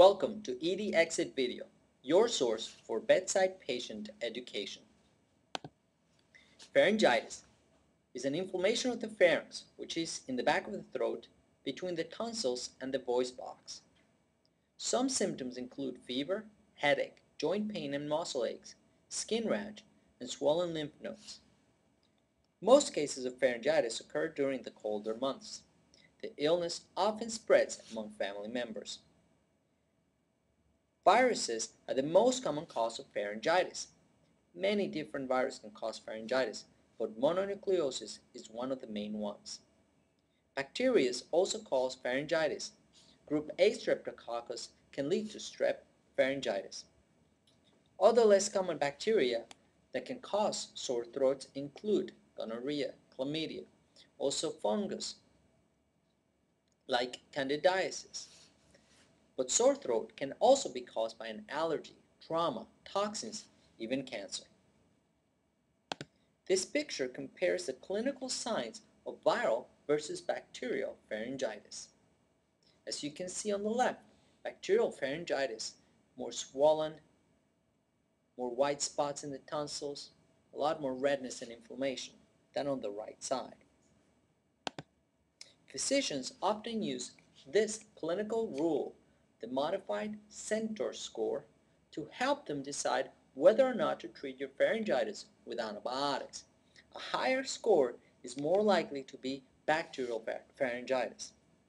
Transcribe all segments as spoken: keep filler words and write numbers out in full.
Welcome to E D Exit Video, your source for bedside patient education. Pharyngitis is an inflammation of the pharynx, which is in the back of the throat between the tonsils and the voice box. Some symptoms include fever, headache, joint pain and muscle aches, skin rash, and swollen lymph nodes. Most cases of pharyngitis occur during the colder months. The illness often spreads among family members. Viruses are the most common cause of pharyngitis. Many different viruses can cause pharyngitis, but mononucleosis is one of the main ones. Bacteria also cause pharyngitis. Group A streptococcus can lead to strep pharyngitis. Other less common bacteria that can cause sore throats include gonorrhea, chlamydia, also fungus like candidiasis. But sore throat can also be caused by an allergy, trauma, toxins, even cancer. This picture compares the clinical signs of viral versus bacterial pharyngitis. As you can see on the left, bacterial pharyngitis, more swollen, more white spots in the tonsils, a lot more redness and inflammation than on the right side. Physicians often use this clinical rule, the modified Centaur score, to help them decide whether or not to treat your pharyngitis with antibiotics. A higher score is more likely to be bacterial pharyngitis.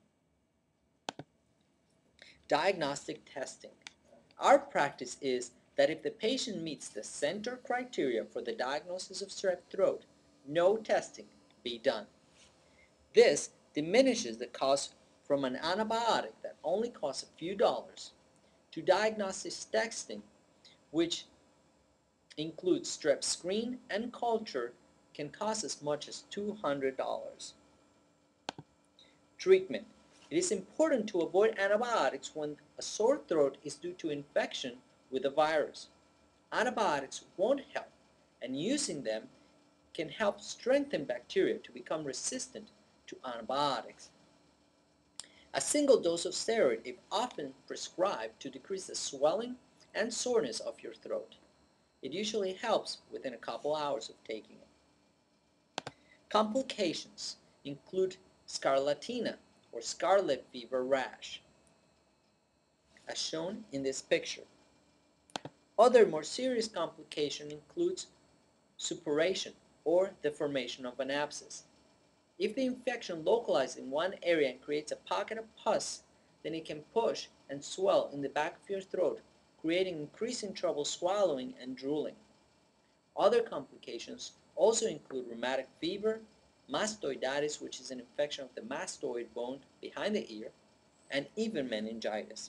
Diagnostic testing. Our practice is that if the patient meets the Centaur criteria for the diagnosis of strep throat, no testing be done. This diminishes the cost from an antibiotic that only costs a few dollars to diagnostic testing, which includes strep screen and culture, can cost as much as two hundred dollars. Treatment. It is important to avoid antibiotics when a sore throat is due to infection with a virus. Antibiotics won't help, and using them can help strengthen bacteria to become resistant to antibiotics. A single dose of steroid is often prescribed to decrease the swelling and soreness of your throat. It usually helps within a couple hours of taking it. Complications include scarlatina or scarlet fever rash, as shown in this picture. Other more serious complication includes suppuration or the formation of an abscess. If the infection localizes in one area and creates a pocket of pus, then it can push and swell in the back of your throat, creating increasing trouble swallowing and drooling. Other complications also include rheumatic fever, mastoiditis, which is an infection of the mastoid bone behind the ear, and even meningitis.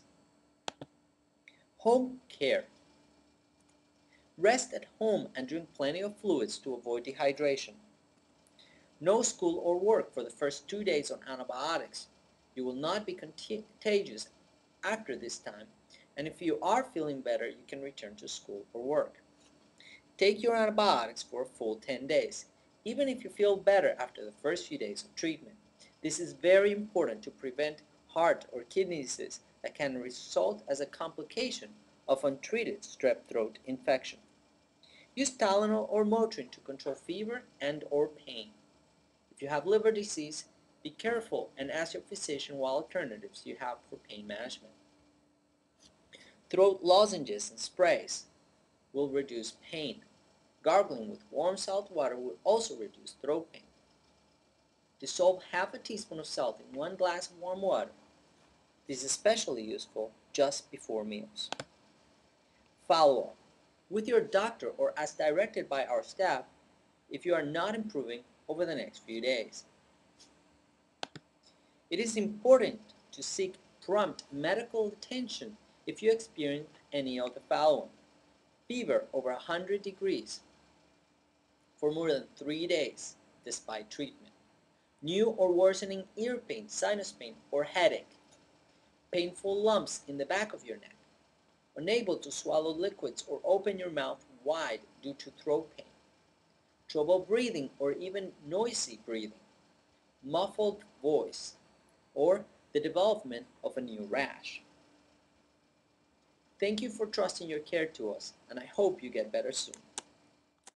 Home care. Rest at home and drink plenty of fluids to avoid dehydration. No school or work for the first two days on antibiotics. You will not be contagious after this time, and if you are feeling better, you can return to school or work. Take your antibiotics for a full ten days, even if you feel better after the first few days of treatment. This is very important to prevent heart or kidney disease that can result as a complication of untreated strep throat infection. Use Tylenol or Motrin to control fever and or pain. If you have liver disease, be careful and ask your physician what alternatives you have for pain management. Throat lozenges and sprays will reduce pain. Gargling with warm salt water will also reduce throat pain. Dissolve half a teaspoon of salt in one glass of warm water. This is especially useful just before meals. Follow-up with your doctor or as directed by our staff if you are not improving over the next few days. It is important to seek prompt medical attention if you experience any of the following: fever over one hundred degrees for more than three days despite treatment, new or worsening ear pain, sinus pain, or headache, painful lumps in the back of your neck, unable to swallow liquids or open your mouth wide due to throat pain, trouble breathing or even noisy breathing, muffled voice, or the development of a new rash. Thank you for trusting your care to us, and I hope you get better soon.